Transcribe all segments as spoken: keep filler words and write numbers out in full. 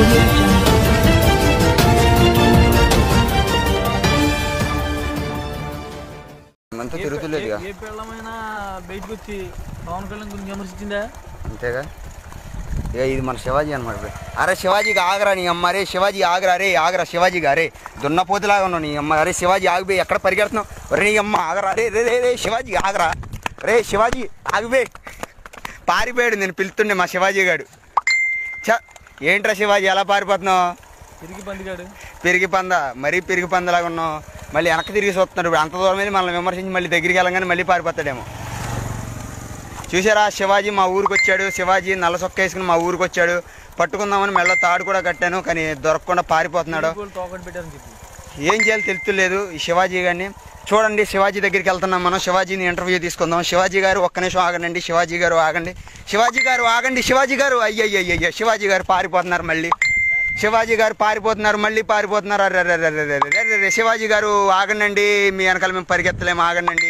అంతా తిరుగుతులేదు ఏ పిల్లమైనా బయటకు వచ్చి పవన్ కళ్యాణ్ గురించి విమర్శించిందా? అంతేగా. ఇక ఇది మన శివాజీ అనమాట. అరే శివాజీకి ఆగరా నీ అమ్మ, రే శివాజీ ఆగరా, రే ఆగరా శివాజీ గారే, దున్నపోతులాగా ఉన్నావు నీ అమ్మ. అరే శివాజీ ఆగిపోయి ఎక్కడ పరిగెడుతున్నావు, రే నీ అమ్మ ఆగరా, రే రే రే రే శివాజీ ఆగరా, రే శివాజీ ఆగిపోయి పారిపోయాడు. నేను పిలుతుండే మా శివాజీ గారు. చ ఏంట్రా శివాజీ ఎలా పారిపోతున్నావు? పెరిగి పందిగాడు పెరిగి పంద, మరీ పెరిగి పందలాగా ఉన్నావు. మళ్ళీ వెనక్కి తిరిగి చూస్తున్నాడు. ఇప్పుడు అంత దూరం వెళ్ళి మనల్ని విమర్శించి మళ్ళీ దగ్గరికి వెళ్ళగానే మళ్ళీ పారిపోతాడేమో. చూసారా శివాజీ మా ఊరికి వచ్చాడు. శివాజీ నల్ల సొక్క వేసుకుని మా ఊరికి వచ్చాడు. పట్టుకుందామని మెల్ల తాడు కూడా కట్టాను, కానీ దొరకకుండా పారిపోతున్నాడు. ఏం చేయాలో తెలుస్తలేదు ఈ శివాజీ గారిని. చూడండి శివాజీ దగ్గరికి వెళ్తున్నాం మనం. శివాజీని ఇంటర్వ్యూ తీసుకుందాం. శివాజీ గారు ఒక్క నిమిషం ఆగండి. శివాజీ గారు ఆగండి, శివాజీ గారు ఆగండి, శివాజీ గారు అయ్యయ్యయ్య శివాజీ గారు పారిపోతున్నారు. మళ్ళీ శివాజీ గారు పారిపోతున్నారు, మళ్ళీ పారిపోతున్నారు. అర్రే శివాజీ గారు ఆగండి, మీ వెనకాల మేము పరిగెత్తలేము, ఆగండి.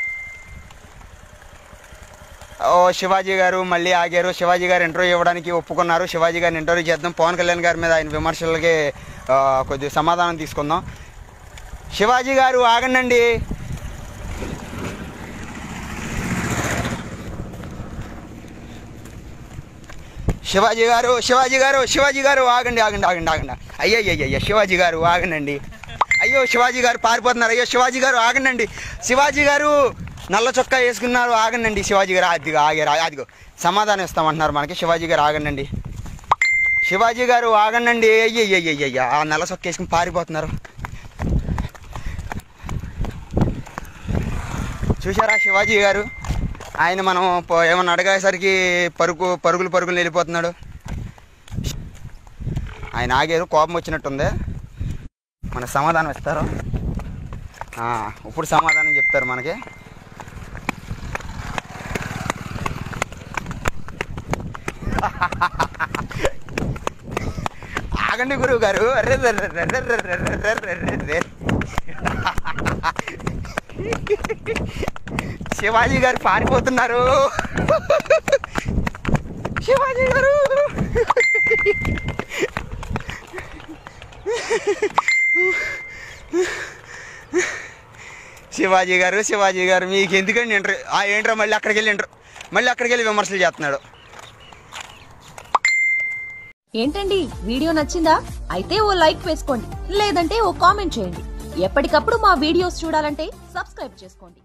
ఓ శివాజీ గారు మళ్ళీ ఆగారు. శివాజీ గారు ఇంటర్వ్యూ ఇవ్వడానికి ఒప్పుకున్నారు. శివాజీ గారిని ఇంటర్వ్యూ చేద్దాం. పవన్ కళ్యాణ్ గారి మీద ఆయన విమర్శలకి కొద్దిగా సమాధానం తీసుకుందాం. శివాజీ గారు ఆగండి. శివాజీ గారు శివాజీ గారు శివాజీ గారు ఆగండి ఆగండి ఆగండి ఆగండి అయ్యయ్యయ్య శివాజీ గారు ఆగండి. అయ్యో శివాజీ గారు పారిపోతున్నారు. అయ్యో శివాజీ గారు ఆగండి. శివాజీ గారు నల్ల చొక్కా వేసుకున్నారు, ఆగండి. శివాజీ గారు అదిగో ఆగారు. అదిగో సమాధానం ఇస్తామంటున్నారు మనకి. శివాజీ గారు ఆగండి. శివాజీ గారు ఆగండి. అయ్యయ్యయ్యయ్య ఆ నల్ల చొక్కా వేసుకుని పారిపోతున్నారు. చూసారా శివాజీ గారు, ఆయన మనం ఏమన్నా అడగేసరికి పరుగు పరుగులు పరుగులు వెళ్ళిపోతున్నాడు. ఆయన ఆగారు, కోపం వచ్చినట్టుంది. మన సమాధానం ఇస్తారు. ఇప్పుడు సమాధానం చెప్తారు మనకి. ఆగండి గురువు గారు. అర్రే శివాజీ గారు పారిపోతున్నారు. శివాజీ గారు శివాజీ గారు శివాజీ గారు మీకు ఎందుకండి ఇంటర్ ఆ ఏంట్రా మళ్ళీ అక్కడికి వెళ్ళి ఇంటర్ మళ్ళీ అక్కడికి వెళ్ళి విమర్శలు చేస్తున్నాడు. ఏంటండి వీడియో నచ్చిందా? అయితే ఓ లైక్ వేసుకోండి, లేదంటే ఓ కామెంట్ చేయండి. ఎప్పటికప్పుడు మా వీడియోస్ చూడాలంటే సబ్స్క్రైబ్ చేసుకోండి.